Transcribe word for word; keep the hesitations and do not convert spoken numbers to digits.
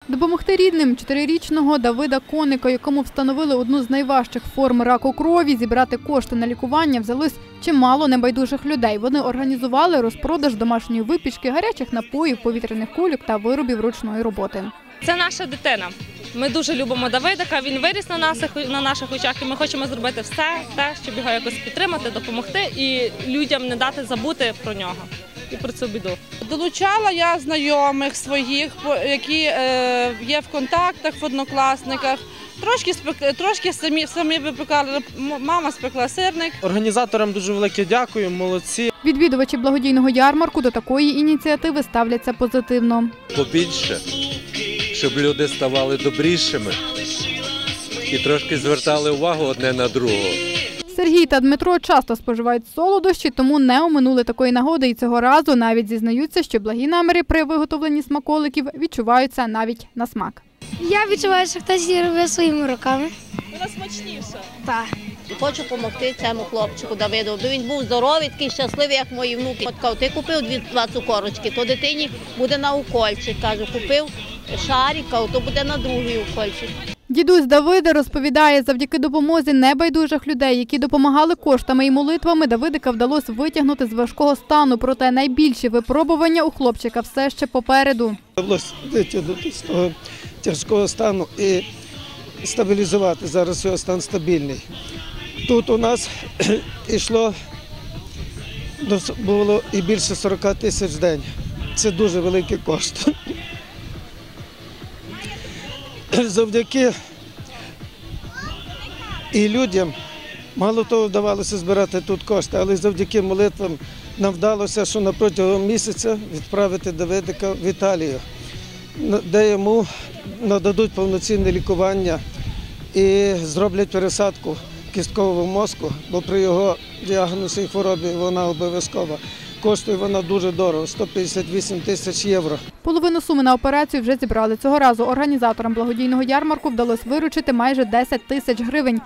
Допомогти рідним чотирирічного Давида Коника, якому встановили одну з найважчих форм раку крові, зібрати кошти на лікування взялось чимало небайдужих людей. Вони організували розпродаж домашньої випічки, гарячих напоїв, повітряних кульок та виробів ручної роботи. Це наша дитина. Ми дуже любимо Давидика, він виріс на наших, на наших очах і ми хочемо зробити все те, щоб його якось підтримати, допомогти і людям не дати забути про нього і про цю біду. Долучала я знайомих своїх, які є в контактах, в однокласниках. Трошки, трошки самі, самі випекали, мама спекла сирник. Організаторам дуже велике дякую, молодці. Відвідувачі благодійного ярмарку до такої ініціативи ставляться позитивно. Побільше, щоб люди ставали добрішими і трошки звертали увагу одне на другого. Сергій та Дмитро часто споживають солодощі, тому не оминули такої нагоди і цього разу навіть зізнаються, що благі наміри при виготовленні смаколиків відчуваються навіть на смак. Я відчуваю, що хтось її робив своїми руками. Вона смачніша. Так. Хочу допомогти цьому хлопчику Давиду, бо він був здоровий, такий щасливий, як мої внуки. От, ти купив дві-два цукорочки, то дитині буде на укольчик. Кажу, купив шарика, то буде на другий укольчик. Дідусь Давида розповідає, завдяки допомозі небайдужих людей, які допомагали коштами і молитвами, Давидика вдалося витягнути з важкого стану. Проте найбільші випробування у хлопчика все ще попереду. Вдалося витягнути з того тяжкого стану і стабілізувати. Зараз його стан стабільний. Тут у нас йшло, було і більше сорока тисяч в день. Це дуже великий кошт. Завдяки і людям, мало того вдавалося збирати тут кошти, але завдяки молитвам нам вдалося, що на протягом місяця відправити Давидика в Італію, де йому нададуть повноцінне лікування і зроблять пересадку кісткового мозку, бо при його діагнозі і хворобі вона обов'язкова. Коштує вона дуже дорого – сто п'ятдесят вісім тисяч євро. Половину суми на операцію вже зібрали. Цього разу організаторам благодійного ярмарку вдалося виручити майже десять тисяч гривень.